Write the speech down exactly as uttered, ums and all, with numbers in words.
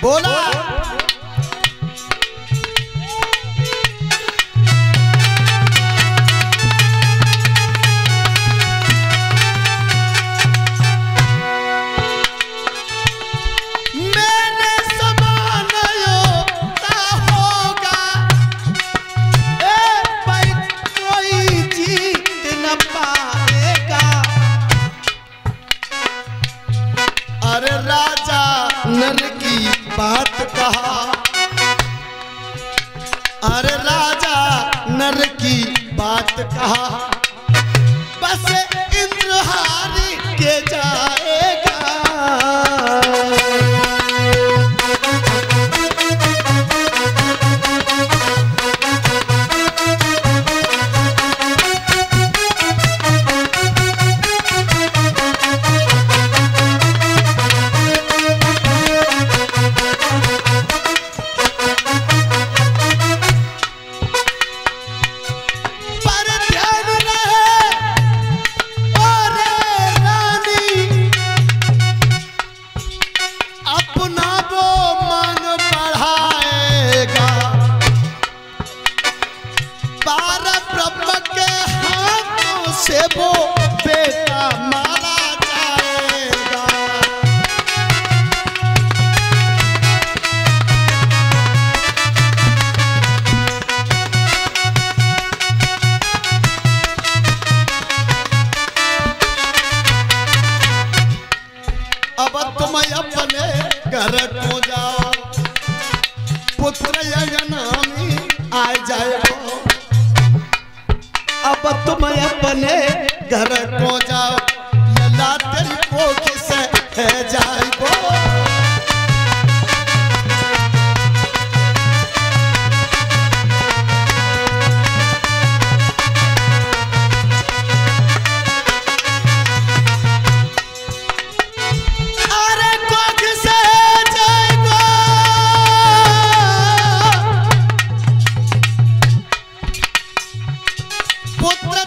बोला नर की बात कहा। अरे राजा नर की बात कहा, बस इंद्रहारी के जाएगा। से वो बेटा मारा जाएगा। अब तुम अपने घर को जाओ, पुत्र यजनानी आ जाएगा। अब तुम अपने घर को जाओ, लला तेरी कोख से है जाएगो। अरे कोख से जाएगो, पुत्र